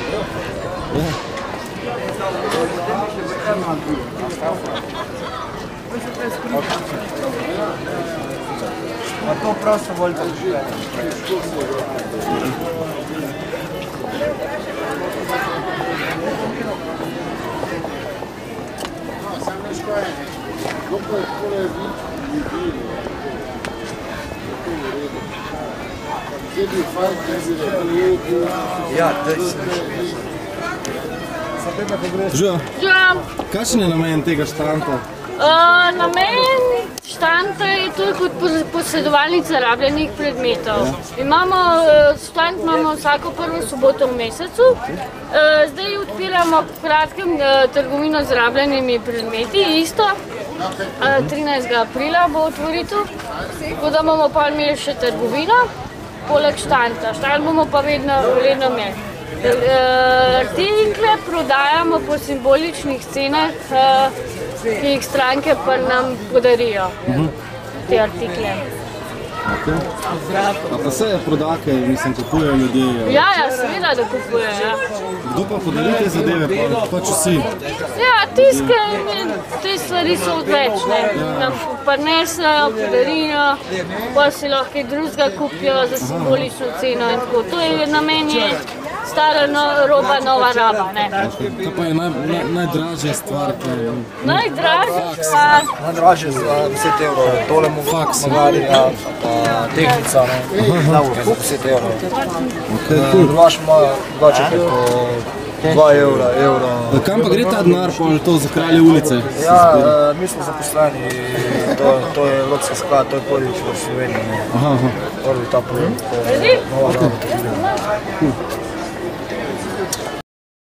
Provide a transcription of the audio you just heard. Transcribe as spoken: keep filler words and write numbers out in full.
Ma to prosto volite živeti. Ja, to je slišno. Živijo. Kakšen je namen tega štanta? Namen štanta je to kot posredovalnica rabljenih predmetov. Štant imamo vsako prvo soboto v mesecu. Zdaj odpiramo v kratkem trgovino z rabljenimi predmeti, isto. trinajstega aprila bo otvoritev, tako da bomo pa imeli še trgovino, poleg štanta. Štant bomo pa vedno imeli. Artikle prodajamo po simboličnih cenah, ki jih stranke pa nam podarijo, te artikle. A pa se prodake, mislim, kupujejo ljudje? Ja, ja, seveda, da kupujejo. Kdo pa podari te zadeve, pač vsi? Ja, tiske, te stvari so odveč, ne. Nam prinesejo, podarijo, pa si lahko kaj drugega kupijo za simbolično ceno in tako. To je namen je stara roba, nova raba, ne. Kaj pa je najdražja stvar? Najdražja stvar? Najdražja za deset evrov, tole mu magarija, tehnica, na ure za deset evrov. Drugač ima drugače preko dva evra, evro. Kam pa gre ta denar, to za Kralje ulice? Ja, mi smo zaposleni, to je Evropski sklad, to je prvič v Sloveniji. Prvi ta projekt, nova raba.